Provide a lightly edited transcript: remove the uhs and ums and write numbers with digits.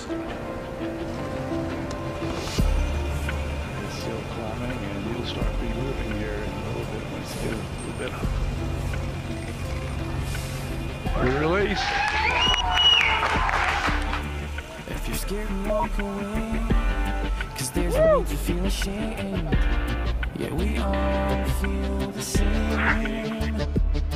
It's still climbing, and you'll start removing here in a little bit once you get a little bit up. Release. If you're scared, walk away, 'cause there's no need to feel ashamed. Yeah, we all feel the same.